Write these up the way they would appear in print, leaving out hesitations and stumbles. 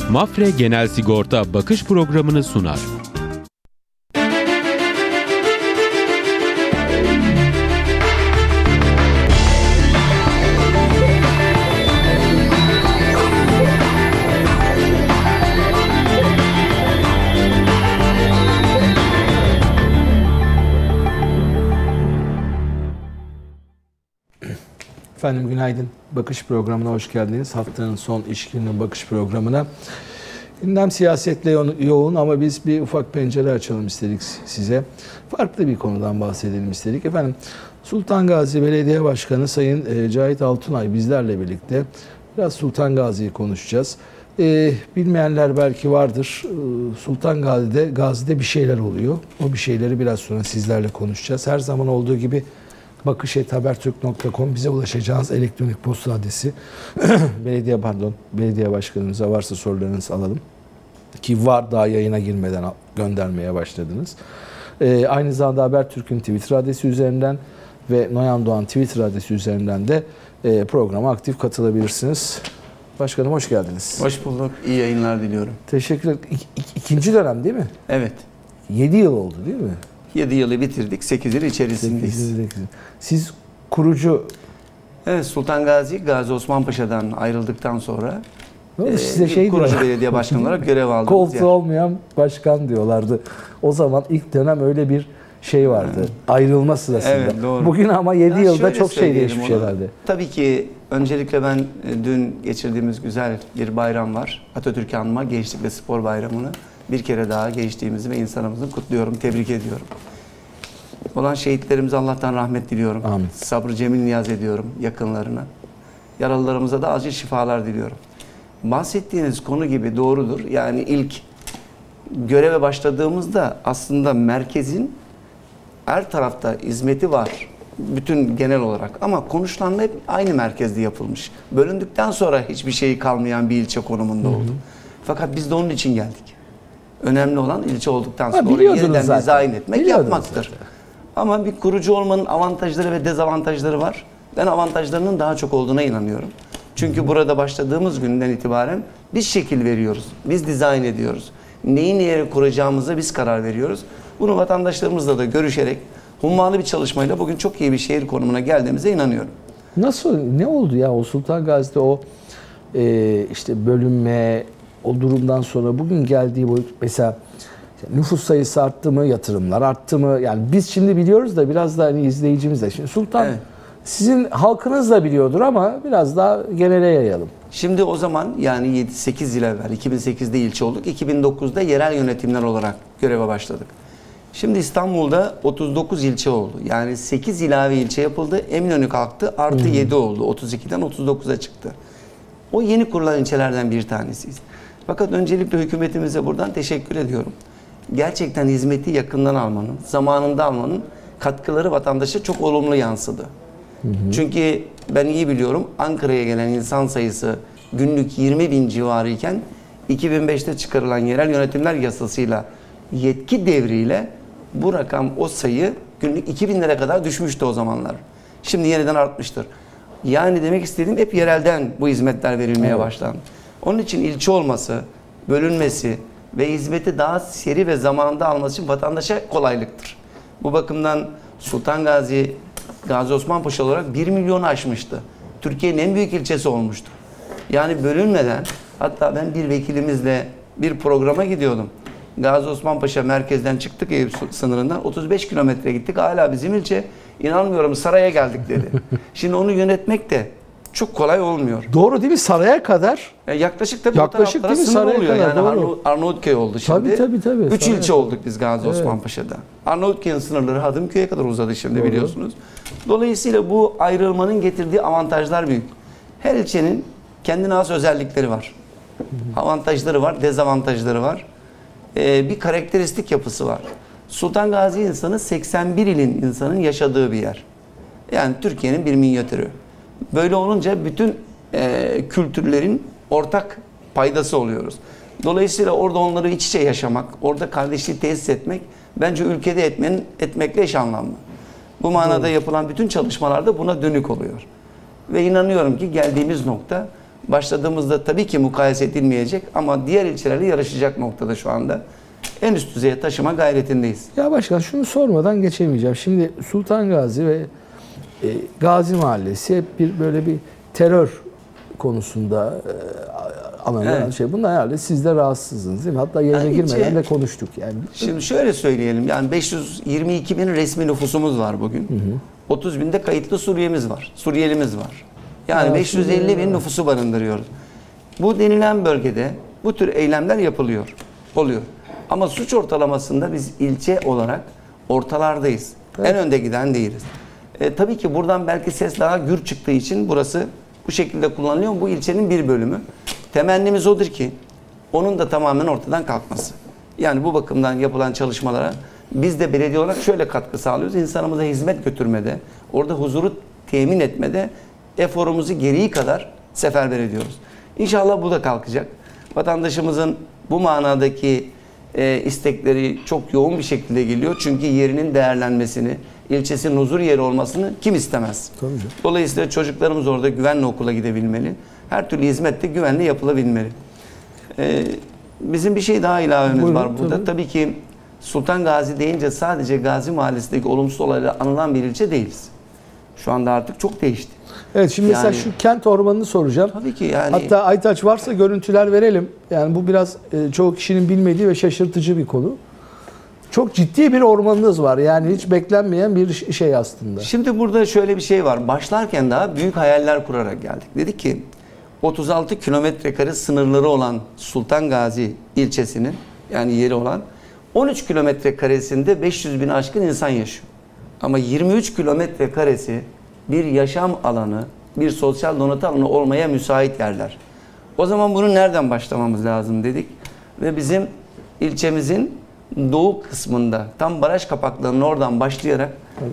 Mapfre Genel Sigorta bakış programını sunar. Efendim günaydın. Bakış programına hoş geldiniz. Haftanın son iş gününün bakış programına. Gündem siyasetle yoğun ama biz bir ufak pencere açalım istedik size. Farklı bir konudan bahsedelim istedik. Efendim Sultan Gazi Belediye Başkanı Sayın Cahit Altunay bizlerle birlikte biraz Sultan Gazi'yi konuşacağız. Bilmeyenler belki vardır. Sultan Gazi'de bir şeyler oluyor. O bir şeyleri biraz sonra sizlerle konuşacağız. Her zaman olduğu gibi bakış@habertürk.com bize ulaşacağınız elektronik posta adresi. Belediye başkanımıza varsa sorularınızı alalım. Ki var, daha yayına girmeden göndermeye başladınız. Aynı zamanda Habertürk'ün Twitter adresi üzerinden ve Noyan Doğan Twitter adresi üzerinden de programa aktif katılabilirsiniz. Başkanım hoş geldiniz. Hoş bulduk. İyi yayınlar diliyorum. Teşekkürler. İkinci dönem değil mi? Evet. 7 yıl oldu değil mi? 7 yılı bitirdik. 8 yıl içerisindeyiz. Siz kurucu... Evet, Sultan Gazi Osman Paşa'dan ayrıldıktan sonra size kurucu belediye başkanı olarak görev aldım. Koltuğu olmayan başkan diyorlardı. O zaman ilk dönem öyle bir şey vardı. Ayrılma sırasında. Evet, doğru. Bugün ama 7 yılda çok şey değişmiş herhalde. Tabii ki öncelikle ben dün geçirdiğimiz güzel bir bayram var. Atatürk'ü anma Gençlik ve Spor Bayramı'nı bir kere daha gençliğimizi ve insanımızı kutluyorum, tebrik ediyorum. Olan şehitlerimize Allah'tan rahmet diliyorum. Amin. Sabrı cemil niyaz ediyorum yakınlarına. Yaralılarımıza da acil şifalar diliyorum. Bahsettiğiniz konu gibi doğrudur. Yani ilk göreve başladığımızda aslında merkezin her tarafta hizmeti var. Bütün genel olarak. Ama konuşulan hep aynı merkezde yapılmış. Bölündükten sonra hiçbir şey kalmayan bir ilçe konumunda oldu. Fakat biz de onun için geldik. Önemli olan ilçe olduktan sonra orayı yeniden dizayn etmek, yapmaktır. Zaten. Ama bir kurucu olmanın avantajları ve dezavantajları var. Ben avantajlarının daha çok olduğuna inanıyorum. Çünkü burada başladığımız günden itibaren biz şekil veriyoruz. Biz dizayn ediyoruz. Neyi neye kuracağımıza biz karar veriyoruz. Bunu vatandaşlarımızla da görüşerek hummalı bir çalışmayla bugün çok iyi bir şehir konumuna geldiğimize inanıyorum. Nasıl, ne oldu ya o Sultan Gazi'de o işte bölünme, o durumdan sonra bugün geldiği boyut, mesela nüfus sayısı arttı mı, yatırımlar arttı mı? Yani biz şimdi biliyoruz da biraz da hani izleyicimiz de. Şimdi Sultan, evet, sizin halkınız da biliyordur ama biraz daha genele yayalım. Şimdi o zaman yani 7-8 yıl evvel 2008'de ilçe olduk. 2009'da yerel yönetimler olarak göreve başladık. Şimdi İstanbul'da 39 ilçe oldu. Yani 8 ilave ilçe yapıldı. Eminönü kalktı. Artı 7 oldu. 32'den 39'a çıktı. O yeni kurulan ilçelerden bir tanesiyiz. Fakat öncelikle hükümetimize buradan teşekkür ediyorum. Gerçekten hizmeti yakından almanın, zamanında almanın katkıları vatandaşa çok olumlu yansıdı. Çünkü ben iyi biliyorum, Ankara'ya gelen insan sayısı günlük 20.000 civarı iken 2005'te çıkarılan yerel yönetimler yasasıyla yetki devriyle bu rakam, o sayı günlük 2.000'lere kadar düşmüştü o zamanlar. Şimdi yeniden artmıştır. Yani demek istediğim hep yerelden bu hizmetler verilmeye başlandı. Onun için ilçe olması, bölünmesi ve hizmeti daha seri ve zamanında alması için vatandaşa kolaylıktır. Bu bakımdan Sultan Gazi Osman Paşa olarak 1 milyonu aşmıştı. Türkiye'nin en büyük ilçesi olmuştu. Yani bölünmeden, hatta ben bir vekilimizle bir programa gidiyordum. Gazi Osman Paşa merkezden çıktık, Eyüp sınırından 35 kilometre gittik. Hala bizim ilçe, inanmıyorum, saraya geldik dedi. Şimdi onu yönetmek de çok kolay olmuyor. Doğru değil mi? Saraya kadar. Yaklaşık tabii o taraflara sınır oluyor. Kadar, yani Arnavutköy oldu şimdi. Tabii. 3 ilçe olduk biz Gazi Osman Paşa'da. Arnavutköy'ün sınırları Hadımköy'e kadar uzadı şimdi, biliyorsunuz. Dolayısıyla bu ayrılmanın getirdiği avantajlar büyük. Her ilçenin kendine has özellikleri var. Avantajları var, dezavantajları var. Bir karakteristik yapısı var. Sultan Gazi insanı 81 ilin insanın yaşadığı bir yer. Yani Türkiye'nin bir minyatürü. Böyle olunca bütün kültürlerin ortak paydası oluyoruz. Dolayısıyla orada onları iç içe yaşamak, orada kardeşliği tesis etmek bence ülkede etmekle eş anlamlı. Bu manada yapılan bütün çalışmalar da buna dönük oluyor. Ve inanıyorum ki geldiğimiz nokta Başladığımızda tabii ki mukayese edilmeyecek ama diğer ilçelerle yarışacak noktada şu anda. En üst düzeye taşıma gayretindeyiz. Ya başkan şunu sormadan geçemeyeceğim. Şimdi Sultan Gazi ve Gazi Mahallesi hep böyle bir terör konusunda alınan şey. Bundan herhalde siz de rahatsızsınız değil mi? Hatta yayına girmeden de konuştuk yani. Şimdi şöyle söyleyelim. Yani 522 bin resmi nüfusumuz var bugün. 30 binde kayıtlı Suriyelimiz var. Yani 550 bin nüfusu barındırıyoruz. Bu denilen bölgede bu tür eylemler oluyor. Ama suç ortalamasında biz ilçe olarak ortalardayız. Evet. En önde giden değiliz. Tabii ki buradan belki ses daha gür çıktığı için burası bu şekilde kullanılıyor. Bu ilçenin bir bölümü. Temennimiz odur ki onun da tamamen ortadan kalkması. Yani bu bakımdan yapılan çalışmalara biz de belediye olarak şöyle katkı sağlıyoruz. İnsanımıza hizmet götürmede, orada huzuru temin etmede eforumuzu gereği kadar seferber ediyoruz. İnşallah bu da kalkacak. Vatandaşımızın bu manadaki istekleri çok yoğun bir şekilde geliyor. Çünkü yerinin değerlenmesini, ilçesinin huzur yeri olmasını kim istemez? Tabii. Dolayısıyla çocuklarımız orada güvenli okula gidebilmeli. Her türlü hizmet de güvenli yapılabilmeli. Bizim bir şey daha ilavemiz var burada. Tabii ki Sultan Gazi deyince sadece Gazi Mahallesi'ndeki olumsuz olayla anılan bir ilçe değiliz. Şu anda artık çok değişti. Evet, şimdi mesela şu kent ormanını soracağım. Tabii ki yani. Hatta Aytaç varsa görüntüler verelim. Yani bu biraz çoğu kişinin bilmediği ve şaşırtıcı bir konu. Çok ciddi bir ormanınız var. Yani hiç beklenmeyen bir şey aslında. Şimdi burada şöyle bir şey var. Başlarken daha büyük hayaller kurarak geldik. Dedik ki 36 kilometre kare sınırları olan Sultan Gazi ilçesinin yani yeri olan 13 kilometre karesinde 500 bin aşkın insan yaşıyor. Ama 23 kilometre karesi bir yaşam alanı, bir sosyal donatı alanı olmaya müsait yerler. O zaman bunu nereden başlamamız lazım dedik. Ve bizim ilçemizin doğu kısmında tam baraj kapaklarının oradan başlayarak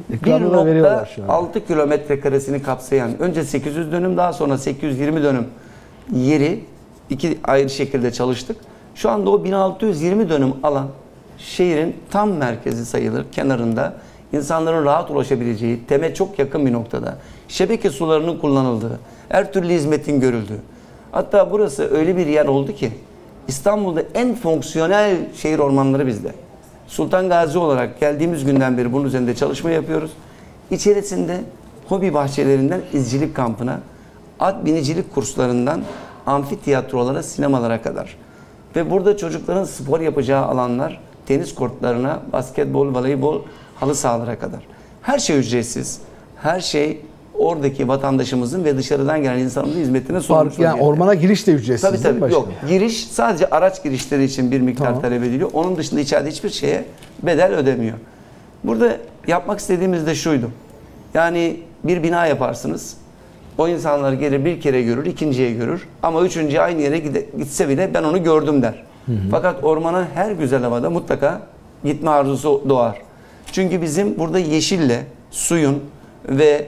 1.6 kilometre karesini kapsayan önce 800 dönüm daha sonra 820 dönüm yeri iki ayrı şekilde çalıştık. Şu anda o 1620 dönüm alan şehrin tam merkezi sayılır, kenarında insanların rahat ulaşabileceği, TEM'e çok yakın bir noktada, şebeke sularının kullanıldığı, her türlü hizmetin görüldüğü. Hatta burası öyle bir yer oldu ki İstanbul'da en fonksiyonel şehir ormanları bizde. Sultan Gazi olarak geldiğimiz günden beri bunun üzerinde çalışma yapıyoruz. İçerisinde hobi bahçelerinden izcilik kampına, at binicilik kurslarından amfitiyatrolara, sinemalara kadar. Ve burada çocukların spor yapacağı alanlar, tenis kortlarına, basketbol, voleybol, halı sahalara kadar. Her şey ücretsiz. Her şey oradaki vatandaşımızın ve dışarıdan gelen insanımızın hizmetine sunulmuş. Yani ormana giriş de ücretsiz değil mi başkanım? Yok. Giriş sadece araç girişleri için bir miktar talep ediliyor. Onun dışında içeride hiçbir şeye bedel ödemiyor. Burada yapmak istediğimiz de şuydu. Yani bir bina yaparsınız. O insanlar gelir bir kere görür, ikinciye görür. Ama üçüncüye aynı yere gitse bile ben onu gördüm der. Fakat ormana her güzel havada mutlaka gitme arzusu doğar. Çünkü bizim burada yeşille, suyun ve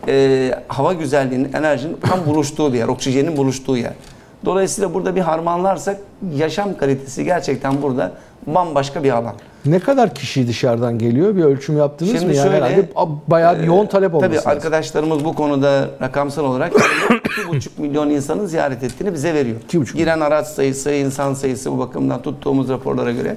hava güzelliğinin, enerjinin tam buluştuğu bir yer, oksijenin buluştuğu yer. Dolayısıyla burada bir harmanlarsak yaşam kalitesi gerçekten burada bambaşka bir alan. Ne kadar kişi dışarıdan geliyor? Bir ölçüm yaptınız Şimdi mı? Yani şöyle, herhalde bayağı bir yoğun talep olması tabii lazım. arkadaşlarımız bu konuda rakamsal olarak 2,5 milyon insanın ziyaret ettiğini bize veriyor. Giren araç sayısı, insan sayısı bu bakımdan tuttuğumuz raporlara göre.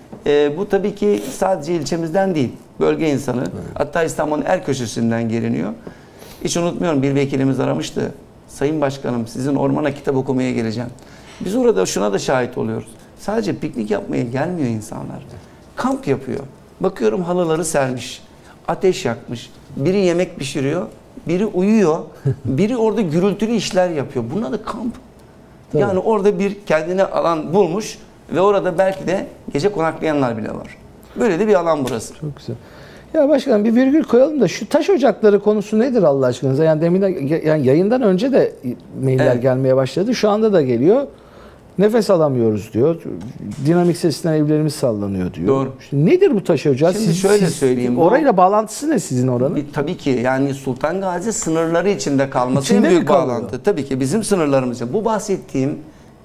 Bu tabii ki sadece ilçemizden değil, bölge insanı. Evet. Hatta İstanbul'un her köşesinden geliniyor. Hiç unutmuyorum, bir vekilimiz aramıştı. Sayın Başkanım, sizin ormana kitap okumaya geleceğim. Biz orada şuna da şahit oluyoruz. Sadece piknik yapmaya gelmiyor insanlar. Kamp yapıyor. Bakıyorum halıları sermiş, ateş yakmış. Biri yemek pişiriyor, biri uyuyor, biri orada gürültülü işler yapıyor. Bunlar da kamp. Tabii. Yani orada bir kendine alan bulmuş ve orada belki de gece konaklayanlar bile var. Böyle de bir alan burası. Çok güzel. Ya başkanım bir virgül koyalım da şu taş ocakları konusu nedir Allah aşkınıza? Yani demin yani yayından önce de mailler gelmeye başladı. Şu anda da geliyor. Nefes alamıyoruz diyor. Dinamik sesten evlerimiz sallanıyor diyor. Doğru. İşte nedir bu taş ocağı? Şimdi şöyle söyleyeyim. Orayla bağlantısı ne sizin oranın? Tabii ki yani Sultan Gazi sınırları içinde kalması en büyük bağlantı. Tabii ki bizim sınırlarımız. Bu bahsettiğim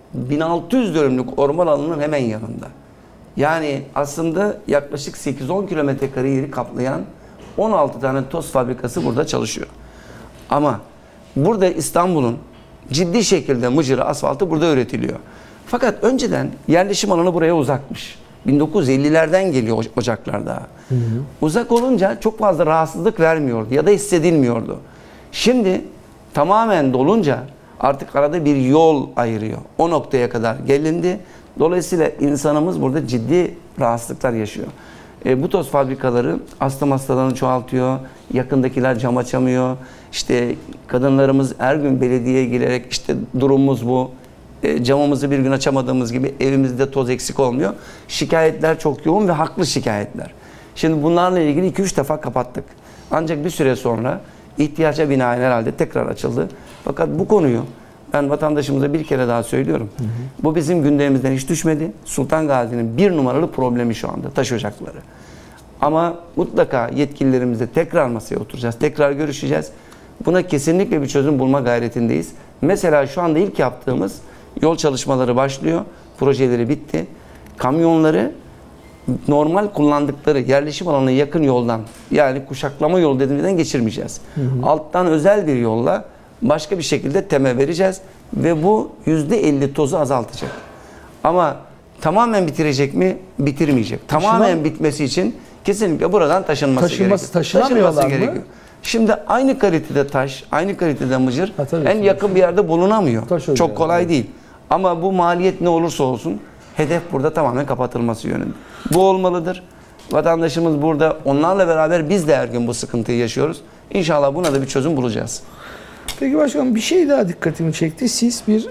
1600 dönümlük orman alanının hemen yanında. Yani aslında yaklaşık 8-10 kilometre kare yeri kaplayan 16 tane toz fabrikası burada çalışıyor. Ama burada İstanbul'un ciddi şekilde mıcırı, asfaltı burada üretiliyor. Fakat önceden yerleşim alanı buraya uzakmış. 1950'lerden geliyor ocaklar daha. Uzak olunca çok fazla rahatsızlık vermiyordu ya da hissedilmiyordu. Şimdi tamamen dolunca artık arada bir yol ayırıyor. O noktaya kadar gelindi. Dolayısıyla insanımız burada ciddi rahatsızlıklar yaşıyor. Bu toz fabrikaları astım hastalarını çoğaltıyor. Yakındakiler cam açamıyor. İşte kadınlarımız her gün belediyeye gelerek işte durumumuz bu. Camımızı bir gün açamadığımız gibi evimizde toz eksik olmuyor. Şikayetler çok yoğun ve haklı şikayetler. Şimdi bunlarla ilgili 2-3 defa kapattık. Ancak bir süre sonra ihtiyaca binaen herhalde tekrar açıldı. Fakat bu konuyu ben vatandaşımıza bir kere daha söylüyorum. Bu bizim gündemimizden hiç düşmedi. Sultan Gazi'nin bir numaralı problemi şu anda taş ocakları. Ama mutlaka yetkililerimizle tekrar masaya oturacağız. Tekrar görüşeceğiz. Buna kesinlikle bir çözüm bulma gayretindeyiz. Mesela şu anda ilk yaptığımız yol çalışmaları başlıyor. Projeleri bitti. Kamyonları normal kullandıkları yerleşim alanına yakın yoldan, yani kuşaklama yolu dediğimizden geçirmeyeceğiz. Alttan özel bir yolla başka bir şekilde teme vereceğiz ve bu %50 tozu azaltacak. Ama tamamen bitirecek mi? Bitirmeyecek. Tamamen bitmesi için kesinlikle buradan taşınması gerekiyor. Taşınamıyorlar mı? Şimdi aynı kalitede taş, aynı kalitede mıcır en yakın bir yerde bulunamıyor. Çok kolay değil. Ama bu maliyet ne olursa olsun hedef burada tamamen kapatılması yönünde. Bu olmalıdır. Vatandaşımız burada, onlarla beraber biz de her gün bu sıkıntıyı yaşıyoruz. İnşallah buna da bir çözüm bulacağız. Peki başkanım, bir şey daha dikkatimi çekti. Siz bir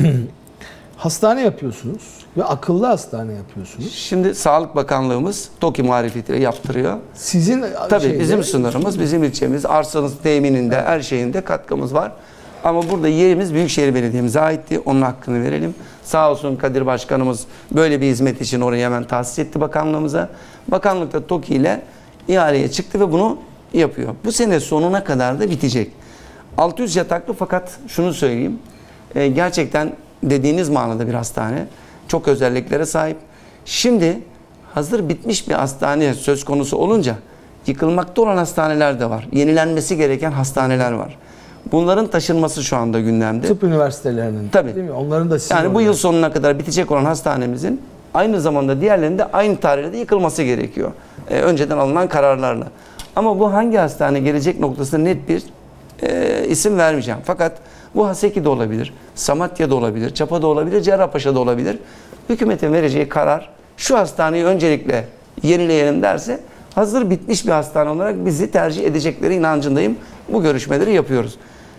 hastane yapıyorsunuz ve akıllı hastane yapıyorsunuz. Şimdi Sağlık Bakanlığımız TOKİ marifetiyle yaptırıyor. Sizin tabii bizim sınırımız, bizim ilçemiz, arsanın temininde, her şeyinde katkımız var. Ama burada yerimiz Büyükşehir Belediye'mize aitti. Onun hakkını verelim. Sağ olsun Kadir Başkanımız böyle bir hizmet için orayı hemen tahsis etti bakanlığımıza. Bakanlık da TOKİ ile ihaleye çıktı ve bunu yapıyor. Bu sene sonuna kadar da bitecek. 600 yataklı, fakat şunu söyleyeyim. Gerçekten dediğiniz manada bir hastane. Çok özelliklere sahip. Şimdi hazır bitmiş bir hastane söz konusu olunca yıkılmakta olan hastaneler de var. Yenilenmesi gereken hastaneler var. Bunların taşınması şu anda gündemde. Tıp üniversitelerinin. Tabii. Değil mi? Onların da yani bu yıl sonuna kadar bitecek olan hastanemizin aynı zamanda diğerlerinin de aynı tarihte yıkılması gerekiyor. Önceden alınan kararlarla. Ama bu hangi hastane gelecek noktasında net bir isim vermeyeceğim. Fakat bu Haseki'de olabilir, Samatya'da olabilir, Çapa'da olabilir, Cerrahpaşa'da olabilir. Hükümetin vereceği karar şu hastaneyi öncelikle yenileyelim derse hazır bitmiş bir hastane olarak bizi tercih edecekleri inancındayım. Bu görüşmeleri yapıyoruz.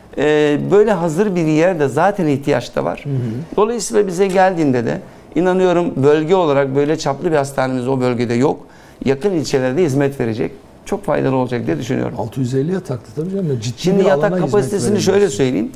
Böyle hazır bir yerde zaten ihtiyaç da var. Dolayısıyla bize geldiğinde de inanıyorum bölge olarak böyle çaplı bir hastanemiz o bölgede yok. Yakın ilçelerde hizmet verecek. Çok faydalı olacak diye düşünüyorum. 650 yataklı tabii canım. Ciddi şimdi bir yatak kapasitesini şöyle söyleyeyim.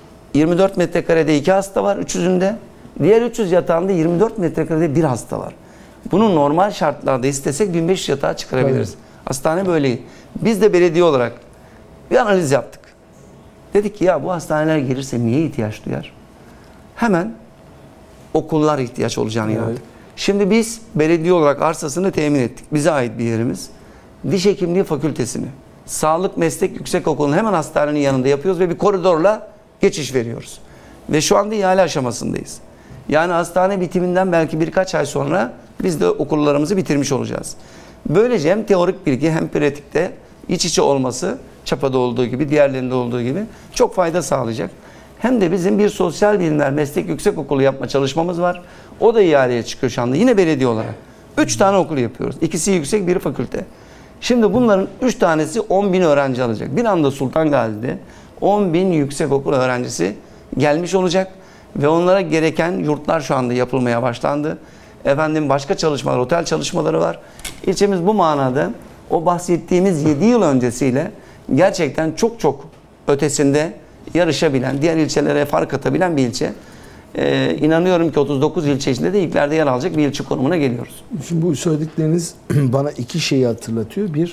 24 metrekarede 2 hasta var 300'ünde. Diğer 300 yatağında 24 metrekarede 1 hasta var. Bunu normal şartlarda istesek 1500 yatağa çıkarabiliriz. Evet. Hastane böyle. Biz de belediye olarak bir analiz yaptık. Dedik ki ya bu hastaneler gelirse niye ihtiyaç duyar? Hemen okullar ihtiyaç olacağını inandık. Evet. Şimdi biz belediye olarak arsasını temin ettik. Bize ait bir yerimiz. Diş Hekimliği Fakültesini, Sağlık Meslek Yüksekokulu'nun hemen hastanenin yanında yapıyoruz ve bir koridorla geçiş veriyoruz. Ve şu anda ihale aşamasındayız. Yani hastane bitiminden belki birkaç ay sonra biz de okullarımızı bitirmiş olacağız. Böylece hem teorik bilgi hem pratikte iç içe olması, Çapa'da olduğu gibi, diğerlerinde olduğu gibi çok fayda sağlayacak. Hem de bizim bir sosyal bilimler meslek yüksekokulu yapma çalışmamız var. O da ihaleye çıkıyor şu anda yine belediye olarak. 3 tane okul yapıyoruz. İkisi yüksek, biri fakülte. Şimdi bunların 3 tanesi 10.000 öğrenci alacak. Bir anda Sultan Gazi'de 10.000 yüksekokul öğrencisi gelmiş olacak. Ve onlara gereken yurtlar şu anda yapılmaya başlandı. Efendim başka çalışmalar, otel çalışmaları var. İlçemiz bu manada o bahsettiğimiz 7 yıl öncesiyle gerçekten çok çok ötesinde yarışabilen, diğer ilçelere fark atabilen bir ilçe. İnanıyorum ki 39 ilçe içinde de ilklerde yer alacak bir ilçe konumuna geliyoruz. Şimdi bu söyledikleriniz bana iki şeyi hatırlatıyor. Bir,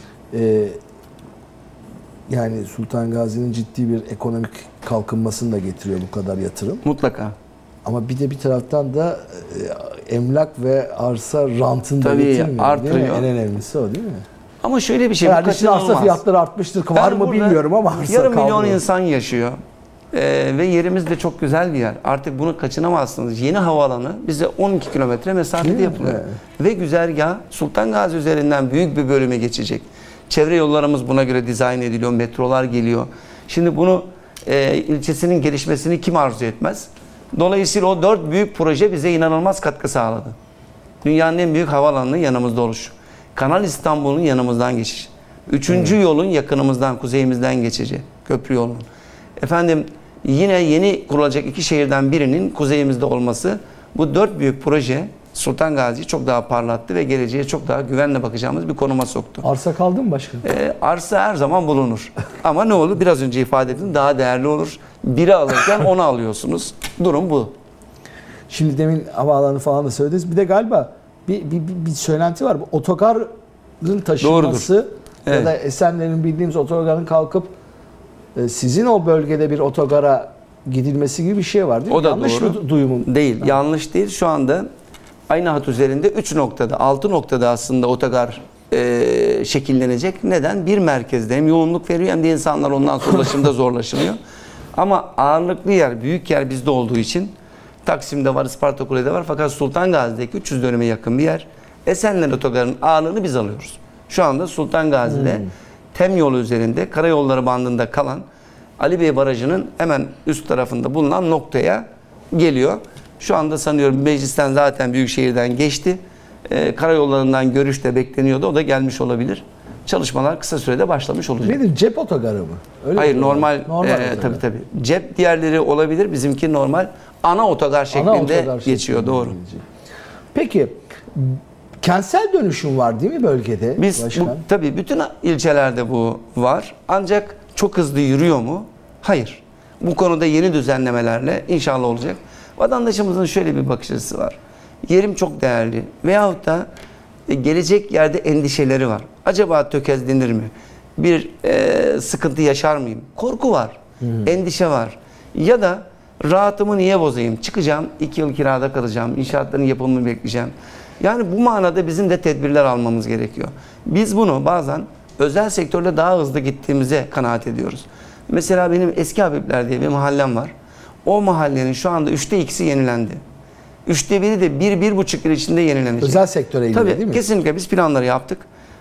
yani Sultan Gazi'nin ciddi bir ekonomik kalkınmasını da getiriyor bu kadar yatırım. Mutlaka. Ama bir de bir taraftan da emlak ve arsa rantını da getirmiyor. Artırıyor. En önemlisi o değil mi? Ama şöyle bir şey, yani arsa fiyatları artmıştır. Var mı bilmiyorum ama arsa yarım milyon kalmıyor. insan yaşıyor. Ve yerimiz de çok güzel bir yer. Artık bunu kaçınamazsınız. Yeni havaalanı bize 12 kilometre mesafede yapılıyor. Evet. Ve güzergah Sultan Gazi üzerinden büyük bir bölüme geçecek. Çevre yollarımız buna göre dizayn ediliyor. Metrolar geliyor. Şimdi bunu ilçesinin gelişmesini kim arzu etmez? Dolayısıyla o 4 büyük proje bize inanılmaz katkı sağladı. Dünyanın en büyük havaalanının yanımızda oluşu. Kanal İstanbul'un yanımızdan geçişi. 3. yolun yakınımızdan, kuzeyimizden geçeceği. Köprü yolunun. Efendim yine yeni kurulacak 2 şehirden birinin kuzeyimizde olması bu 4 büyük proje Sultan Gazi'yi çok daha parlattı ve geleceğe çok daha güvenle bakacağımız bir konuma soktu. Arsa kaldı mı başkanım? Arsa her zaman bulunur. Ama ne olur? Biraz önce ifade ettim, daha değerli olur. Biri alırken onu alıyorsunuz. Durum bu. Şimdi demin havaalanı falan da söylediniz. Bir de galiba bir söylenti var. Bu otogarın taşınması Evet. ya da Esenler'in bildiğimiz otogarın kalkıp sizin o bölgede bir otogara gidilmesi gibi bir şey var değil mi? O da Yanlış doğru. mı duyumum? Değil. Yanlış değil. Şu anda aynı hat üzerinde 3 noktada, 6 noktada aslında otogar şekillenecek. Neden? Bir merkezde hem yoğunluk veriyor hem de insanlar ondan sonra ulaşımda zorlaşılıyor. Ama ağırlıklı yer, büyük yer bizde olduğu için Taksim'de var, Ispartakule'de var. Fakat Sultan Gazi'deki 300 dönüme yakın bir yer. Esenler Otogarı'nın ağırlığını biz alıyoruz. Şu anda Sultan Gazi'de TEM yolu üzerinde karayolları bandında kalan Ali Bey Barajı'nın hemen üst tarafında bulunan noktaya geliyor. Şu anda sanıyorum meclisten zaten Büyükşehir'den geçti. Karayollarından görüş de bekleniyordu. O da gelmiş olabilir. Çalışmalar kısa sürede başlamış olacak. Nedir? Cep otogarı mı? Öyle Hayır, mi? normal otogar. tabii. Cep diğerleri olabilir. Bizimki normal ana otogar şeklinde geçiyor. şeklinde Doğru. gelecek. Peki kentsel dönüşüm var değil mi bölgede? Biz tabii bütün ilçelerde bu var. Ancak çok hızlı yürüyor mu? Hayır. Bu konuda yeni düzenlemelerle inşallah olacak. Vatandaşımızın şöyle bir bakış açısı var. Yerim çok değerli veyahut da gelecek yerde endişeleri var. Acaba tökezlenir mi? Bir sıkıntı yaşar mıyım? Korku var. Endişe var. Ya da rahatımı niye bozayım? Çıkacağım, 2 yıl kirada kalacağım. İnşaatların yapımını bekleyeceğim. Yani bu manada bizim de tedbirler almamız gerekiyor. Biz bunu bazen özel sektörle daha hızlı gittiğimize kanaat ediyoruz. Mesela benim Eski Habibler diye bir mahallem var. O mahallenin şu anda 3'te 2'si yenilendi. 3'te 1'i de 1-1,5 yıl içinde yenilenecek. Özel sektöre ilgili değil mi? Kesinlikle biz planları yaptık.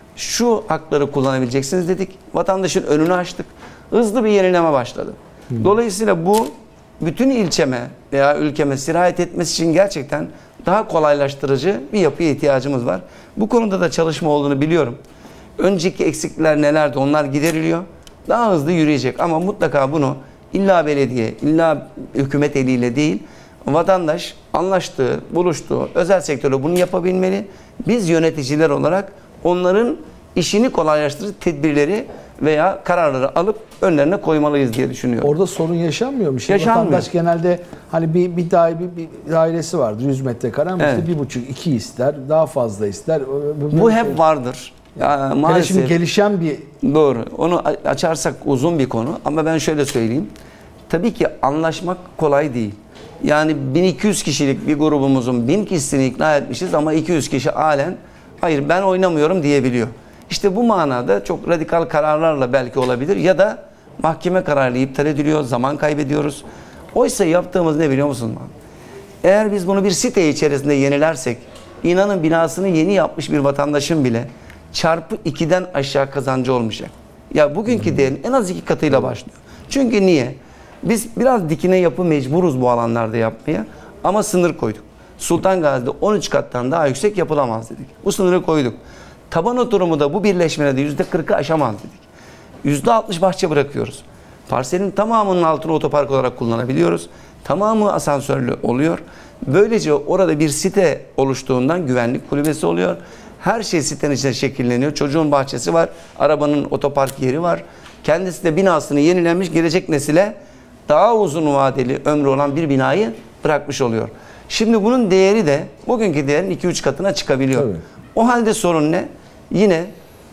Şu hakları kullanabileceksiniz dedik. Vatandaşın önünü açtık. Hızlı bir yenileme başladı. Dolayısıyla bu bütün ilçeme veya ülkeme sirayet etmesi için gerçekten daha kolaylaştırıcı bir yapıya ihtiyacımız var. Bu konuda da çalışma olduğunu biliyorum. Önceki eksiklikler nelerdi? Onlar gideriliyor. Daha hızlı yürüyecek ama mutlaka bunu illa belediye, illa hükümet eliyle değil, vatandaş anlaştığı, buluştuğu özel sektörle bunu yapabilmeli. Biz yöneticiler olarak onların işini kolaylaştırıcı tedbirleri veya kararları alıp önlerine koymalıyız diye düşünüyorum. Orada sorun yaşanmıyor mu? Şimdi Yaşanmıyor. vatandaş genelde hani bir dairesi vardır 100 metrekare ama Evet. işte 1,5-2 ister, daha fazla ister. Bu hep vardır. Ya, Hele maalesef. şimdi gelişen bir Doğru. Onu açarsak uzun bir konu ama ben şöyle söyleyeyim. Tabii ki anlaşmak kolay değil. Yani 1200 kişilik bir grubumuzun 1000 kişisini ikna etmişiz ama 200 kişi halen hayır ben oynamıyorum diyebiliyor. İşte bu manada çok radikal kararlarla belki olabilir ya da mahkeme kararıyla iptal ediliyor, zaman kaybediyoruz. Oysa yaptığımız ne biliyor musun? Eğer biz bunu bir site içerisinde yenilersek, inanın binasını yeni yapmış bir vatandaşın bile çarpı 2'den aşağı kazancı olmayacak. Ya bugünkü değerin en az 2 katıyla başlıyor. Çünkü niye? Biz biraz dikine yapı mecburuz bu alanlarda yapmaya ama sınır koyduk. Sultan Gazi'de 13 kattan daha yüksek yapılamaz dedik. Bu sınırı koyduk. Taban oturumu da bu birleşmede %40'ı aşamaz dedik. %60 bahçe bırakıyoruz. Parselin tamamının altını otopark olarak kullanabiliyoruz. Tamamı asansörlü oluyor. Böylece orada bir site oluştuğundan güvenlik kulübesi oluyor. Her şey sitenin içinde şekilleniyor. Çocuğun bahçesi var, arabanın otopark yeri var. Kendisi de binasını yenilenmiş, gelecek nesile daha uzun vadeli ömrü olan bir binayı bırakmış oluyor. Şimdi bunun değeri de bugünkü değerin 2-3 katına çıkabiliyor. Tabii. O halde sorun ne? Yine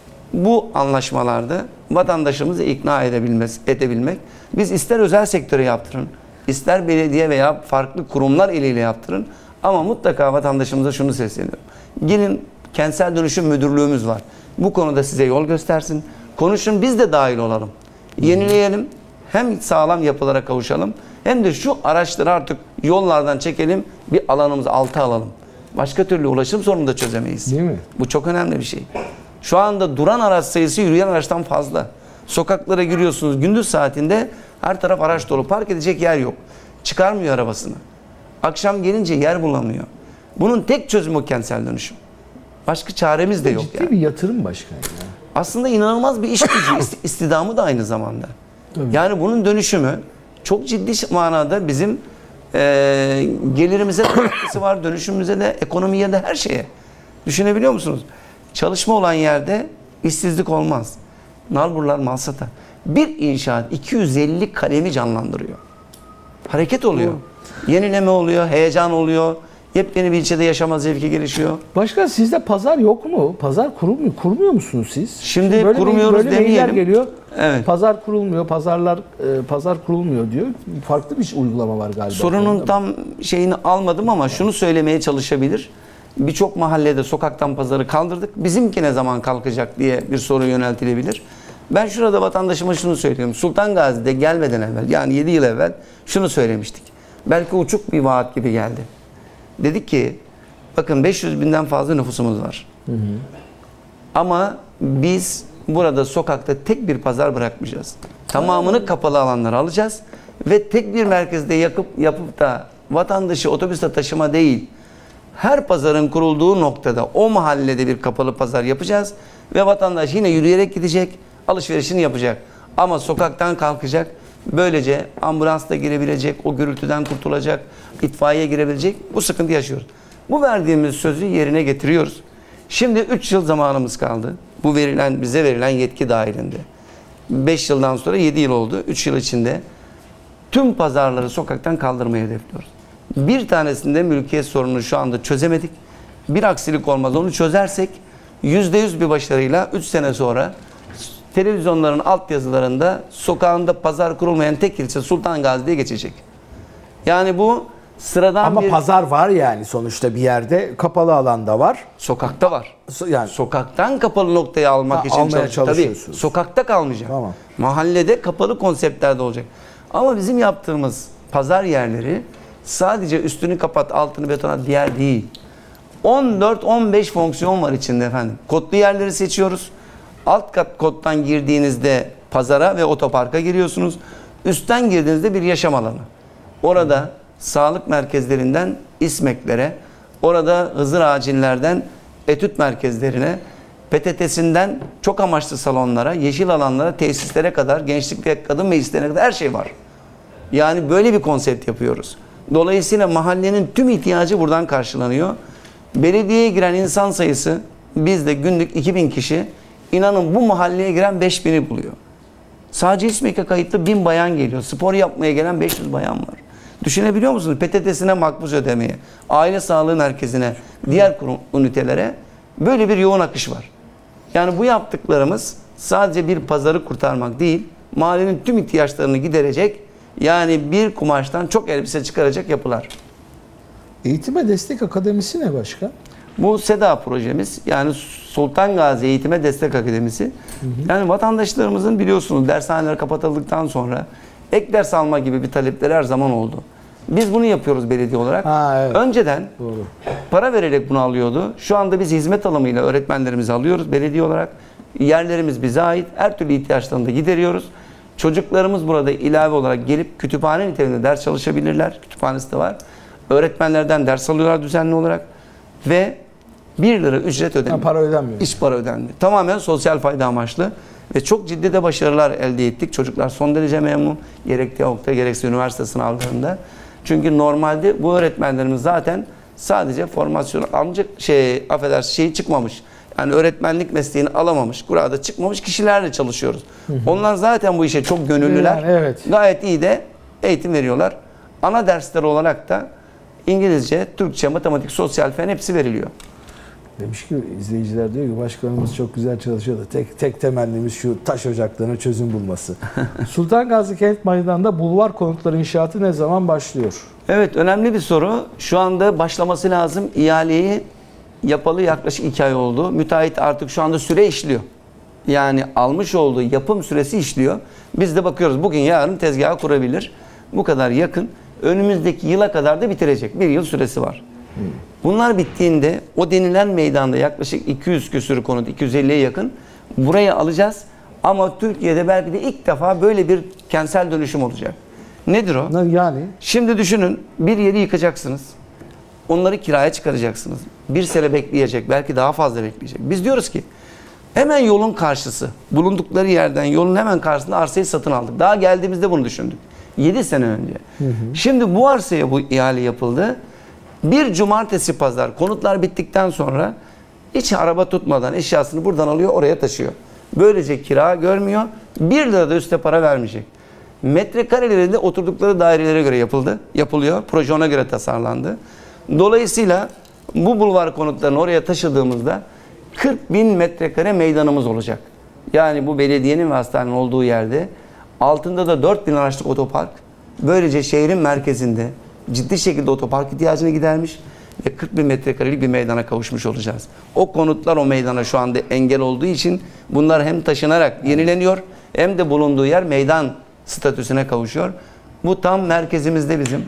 bu anlaşmalarda vatandaşımızı ikna edebilmek. Biz ister özel sektöre yaptırın, ister belediye veya farklı kurumlar eliyle yaptırın ama mutlaka vatandaşımıza şunu sesleniyorum. Gelin kentsel dönüşüm müdürlüğümüz var. Bu konuda size yol göstersin. Konuşun, biz de dahil olalım. Yenileyelim. hem sağlam yapılara kavuşalım hem de şu araçları artık yollardan çekelim, bir alanımızı alta alalım. Başka türlü ulaşım sorununu da çözemeyiz. Değil mi? Bu çok önemli bir şey. Şu anda duran araç sayısı yürüyen araçtan fazla. Sokaklara giriyorsunuz, gündüz saatinde her taraf araç dolu. Park edecek yer yok. Çıkarmıyor arabasını. Akşam gelince yer bulamıyor. Bunun tek çözümü o kentsel dönüşüm. Başka çaremiz de yok. Ciddi Yani. bir yatırım başkan ya. Aslında inanılmaz bir iş gücü, istidamı da aynı zamanda. Tabii. Yani bunun dönüşümü çok ciddi manada bizim gelirimize de etkisi var, dönüşümümüze de, ekonomiye de, her şeye. Düşünebiliyor musunuz? Çalışma olan yerde işsizlik olmaz. Nalburlar malsata. Bir inşaat 250 kalemi canlandırıyor. Hareket oluyor. Yenileme oluyor, heyecan oluyor. Yepyeni bir ilçede yaşama zevki gelişiyor. Başkan sizde pazar yok mu? Pazar kurmuyor musunuz siz? Şimdi böyle kurmuyoruz böyle mailler demeyelim. geliyor. Evet. Pazar kurulmuyor, pazar kurulmuyor diyor. Farklı bir uygulama var galiba. Sorunun tam şeyini almadım ama şunu söylemeye çalışabilir. Birçok mahallede sokaktan pazarı kaldırdık. Bizimki ne zaman kalkacak diye bir soru yöneltilebilir. Ben şurada vatandaşıma şunu söylüyorum. Sultan Gazi'de gelmeden evvel, yani 7 yıl evvel şunu söylemiştik. Belki uçuk bir vaat gibi geldi. Dedik ki bakın 500 binden fazla nüfusumuz var. Hı hı. Ama biz burada sokakta tek bir pazar bırakmayacağız. Tamamını kapalı alanlara alacağız ve tek bir merkezde yapıp da vatandaşı otobüste taşıma değil, her pazarın kurulduğu noktada o mahallede bir kapalı pazar yapacağız ve vatandaş yine yürüyerek gidecek, alışverişini yapacak. Ama sokaktan kalkacak, böylece ambulans da girebilecek, o gürültüden kurtulacak, itfaiye girebilecek. Bu sıkıntı yaşıyoruz. Bu verdiğimiz sözü yerine getiriyoruz. Şimdi 3 yıl zamanımız kaldı. Bu bize verilen yetki dahilinde. 5 yıldan sonra 7 yıl oldu. 3 yıl içinde tüm pazarları sokaktan kaldırmayı hedefliyoruz. Bir tanesinde mülkiyet sorununu şu anda çözemedik. Bir aksilik olmaz. Onu çözersek %100 bir başarıyla 3 sene sonra televizyonların altyazılarında sokağında pazar kurulmayan tek ilçe Sultan Gazi diye geçecek. Yani bu sıradan ama bir... pazar var yani sonuçta bir yerde, kapalı alanda var. Sokakta var. Yani sokaktan kapalı noktayı almak için almaya çalışıyoruz. Tabii sokakta kalmayacak. Tamam. Mahallede kapalı konseptlerde olacak. Ama bizim yaptığımız pazar yerleri sadece üstünü kapat, altını betona diğer değil. 14-15 fonksiyon var içinde efendim. Kodlu yerleri seçiyoruz. Alt kat koddan girdiğinizde pazara ve otoparka giriyorsunuz. Üstten girdiğinizde bir yaşam alanı. Orada sağlık merkezlerinden İSMEK'lere, orada Hızır Acillerden etüt merkezlerine, PTT'sinden çok amaçlı salonlara, yeşil alanlara, tesislere kadar, gençlik ve kadın meclislerine kadar her şey var. Yani böyle bir konsept yapıyoruz. Dolayısıyla mahallenin tüm ihtiyacı buradan karşılanıyor. Belediyeye giren insan sayısı bizde günlük 2000 kişi. İnanın bu mahalleye giren 5000'i buluyor. Sadece İSMEK'e kayıtlı 1000 bayan geliyor. Spor yapmaya gelen 500 bayan var. Düşünebiliyor musunuz? PTT'sine makbuz ödemeye, aile sağlığı merkezine, diğer kurum ünitelere böyle bir yoğun akış var. Yani bu yaptıklarımız sadece bir pazarı kurtarmak değil, mahallenin tüm ihtiyaçlarını giderecek, yani bir kumaştan çok elbise çıkaracak yapılar. Eğitime Destek Akademisi ne başka? Bu SEDA projemiz, yani Sultan Gazi Eğitime Destek Akademisi. Hı hı. Yani vatandaşlarımızın biliyorsunuz dershaneler kapatıldıktan sonra ek ders alma gibi bir talepleri her zaman oldu. Biz bunu yapıyoruz belediye olarak. Evet. Önceden doğru, para vererek bunu alıyordu. Şu anda biz hizmet alımıyla öğretmenlerimizi alıyoruz belediye olarak. Yerlerimiz bize ait. Her türlü ihtiyaçlarını da gideriyoruz. Çocuklarımız burada ilave olarak gelip kütüphane niteliğinde ders çalışabilirler. Kütüphanesi de var. Öğretmenlerden ders alıyorlar düzenli olarak. Ve 1 lira ücret ödemiyor. Para ödenmiyor. Hiç para ödenmiyor. Tamamen sosyal fayda amaçlı. Ve çok ciddi de başarılar elde ettik. Çocuklar son derece memnun. Gerek TEOK'ta gerekse üniversite sınavlarında. Çünkü normalde bu öğretmenlerimiz zaten sadece formasyon alınacak şeyi çıkmamış. Yani öğretmenlik mesleğini alamamış, kurada çıkmamış kişilerle çalışıyoruz. Hı hı. Onlar zaten bu işe çok gönüllüler. Yani, evet. Gayet iyi de eğitim veriyorlar. Ana dersler olarak da İngilizce, Türkçe, matematik, sosyal fen hepsi veriliyor. Demiş ki izleyiciler diyor ki başkanımız çok güzel çalışıyor da tek temennimiz şu taş ocaklarına çözüm bulması. Sultan Gazi Kent Meydanı'nda bulvar konutları inşaatı ne zaman başlıyor? Evet, önemli bir soru. Şu anda başlaması lazım. İhaleyi yapalı yaklaşık 2 ay oldu. Müteahhit artık şu anda süre işliyor. yani almış olduğu yapım süresi işliyor. Biz de bakıyoruz bugün yarın tezgahı kurabilir. Bu kadar yakın. Önümüzdeki yıla kadar da bitirecek. Bir yıl süresi var. Bunlar bittiğinde o denilen meydanda yaklaşık 200 küsur konut, 250'ye yakın buraya alacağız. Ama Türkiye'de belki de ilk defa böyle bir kentsel dönüşüm olacak. Nedir o? Yani Şimdi düşünün, bir yeri yıkacaksınız. Onları kiraya çıkaracaksınız. Bir sene bekleyecek, belki daha fazla bekleyecek. Biz diyoruz ki hemen yolun karşısı, bulundukları yerden yolun hemen karşısında arsayı satın aldık. Daha geldiğimizde bunu düşündük. 7 sene önce. Şimdi bu arsaya bu ihale yapıldı. Bir cumartesi pazar konutlar bittikten sonra hiç araba tutmadan eşyasını buradan alıyor, oraya taşıyor. Böylece kira görmüyor. 1 lira da üste para vermeyecek. Metrekareleri de oturdukları dairelere göre yapılıyor. Proje ona göre tasarlandı. Dolayısıyla bu bulvar konutlarını oraya taşıdığımızda 40.000 metrekare meydanımız olacak. Yani bu belediyenin ve hastanenin olduğu yerde, altında da 4.000 araçlık otopark. Böylece şehrin merkezinde ciddi şekilde otopark ihtiyacını gidermiş ve 40.000 metrekarelik bir meydana kavuşmuş olacağız. O konutlar o meydana şu anda engel olduğu için bunlar hem taşınarak yenileniyor hem de bulunduğu yer meydan statüsüne kavuşuyor. Bu tam merkezimizde bizim.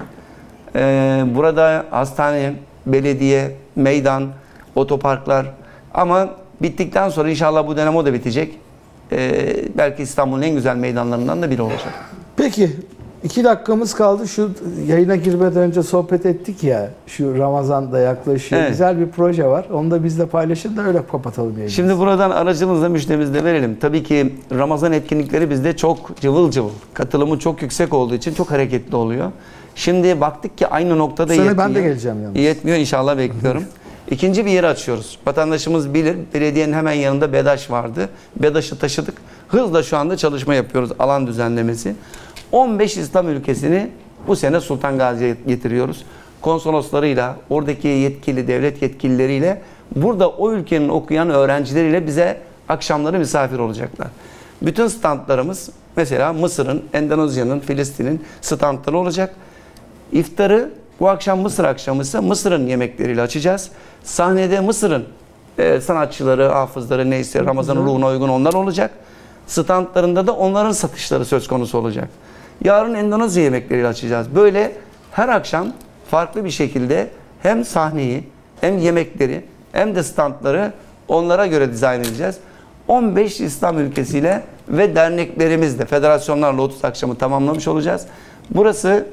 Burada hastane, belediye, meydan, otoparklar, ama bittikten sonra inşallah bu dönem o da bitecek. Belki İstanbul'un en güzel meydanlarından da biri olacak. peki 2 dakikamız kaldı. Şu yayına girmeden önce sohbet ettik ya. Şu Ramazan da yaklaşıyor. Evet. Güzel bir proje var. Onu da bizle paylaşın da öyle kapatalım yayını. Şimdi buradan aracınızla müjdemizi verelim. Tabii ki Ramazan etkinlikleri bizde çok cıvıl cıvıl. Katılımı çok yüksek olduğu için çok hareketli oluyor. Şimdi baktık ki aynı noktada Sonra yetmiyor. ben de geleceğim yalnız. Yetmiyor, inşallah bekliyorum. İkinci bir yeri açıyoruz. Vatandaşımız bilir. Belediyenin hemen yanında BEDAŞ vardı. BEDAŞ'ı taşıdık. Hızla şu anda çalışma yapıyoruz. Alan düzenlemesi. 15 İslam ülkesini bu sene Sultan Gazi'ye getiriyoruz. Konsoloslarıyla, oradaki yetkili, devlet yetkilileriyle, burada o ülkenin okuyan öğrencileriyle bize akşamları misafir olacaklar. Bütün standlarımız mesela Mısır'ın, Endonezya'nın, Filistin'in standları olacak. İftarı bu akşam Mısır akşamı ise Mısır'ın yemekleriyle açacağız. Sahnede Mısır'ın sanatçıları, hafızları neyse Ramazan'ın ruhuna uygun onlar olacak. Standlarında da onların satışları söz konusu olacak. Yarın Endonezya yemekleriyle açacağız. Böyle her akşam farklı bir şekilde hem sahneyi hem yemekleri hem de standları onlara göre dizayn edeceğiz. 15 İslam ülkesiyle ve derneklerimizle, federasyonlarla 30 akşamı tamamlamış olacağız. Burası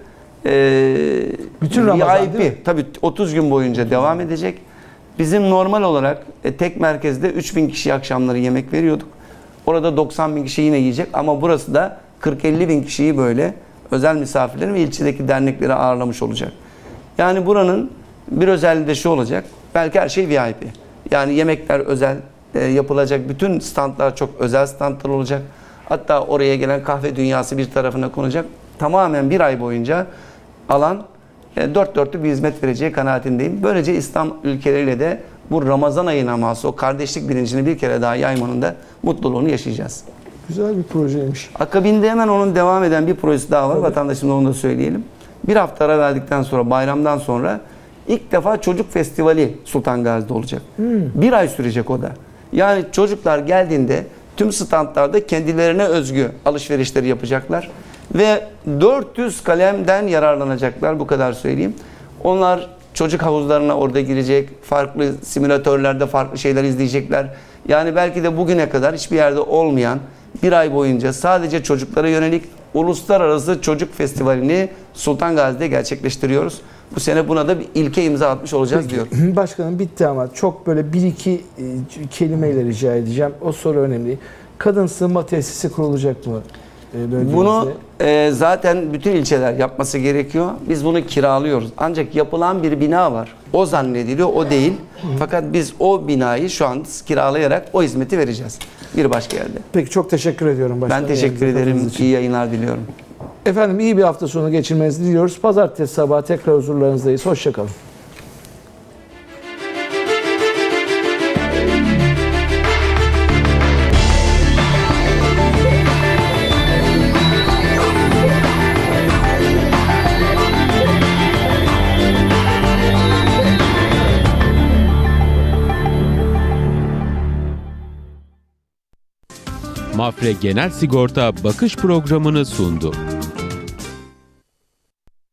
bütün Ramazan VIP, değil mi? tabii 30 gün boyunca devam edecek. Bizim normal olarak tek merkezde 3.000 kişi akşamları yemek veriyorduk. Orada 90.000 kişi yine yiyecek ama burası da 40-50.000 kişiyi böyle özel misafirleri ve ilçedeki dernekleri ağırlamış olacak. Yani buranın bir özelliği de şu olacak. Belki her şey VIP. Yani yemekler özel yapılacak. Bütün standlar çok özel standlar olacak. Hatta oraya gelen kahve dünyası bir tarafına konacak. Tamamen bir ay boyunca alan dört dörtlük bir hizmet vereceği kanaatindeyim. Böylece İslam ülkeleriyle de bu Ramazan ayına mahsus o kardeşlik bilincini bir kere daha yaymanın da mutluluğunu yaşayacağız. Güzel bir projeymiş. Akabinde hemen onun devam eden bir projesi daha var. Evet. Vatandaşımıza onu da söyleyelim. Bir hafta ara verdikten sonra, bayramdan sonra ilk defa çocuk festivali Sultan Gazi'de olacak. Bir ay sürecek o da. Yani çocuklar geldiğinde tüm standlarda kendilerine özgü alışverişleri yapacaklar. Ve 400 kalemden yararlanacaklar, bu kadar söyleyeyim. Onlar çocuk havuzlarına orada girecek, farklı simülatörlerde farklı şeyler izleyecekler. Yani belki de bugüne kadar hiçbir yerde olmayan bir ay boyunca sadece çocuklara yönelik Uluslararası Çocuk Festivali'ni Sultan Gazi'de gerçekleştiriyoruz. Bu sene buna da bir ilke imza atmış olacağız diyorum. Başkanım bitti ama çok böyle bir iki kelimeyle rica edeceğim. O soru önemli. Kadın sığınma tesisi kurulacak mı? Bunu zaten bütün ilçeler yapması gerekiyor. Biz bunu kiralıyoruz. Ancak yapılan bir bina var. O zannediliyor, o değil. Fakat biz o binayı şu an kiralayarak o hizmeti vereceğiz bir başka yerde. Peki çok teşekkür ediyorum başkanım. Ben teşekkür ederim. İyi yayınlar diliyorum. Efendim iyi bir hafta sonu geçirmenizi diliyoruz. Pazartesi sabahı tekrar huzurlarınızdayız. Hoşça kalın. Mafre Genel Sigorta bakış programını sundu.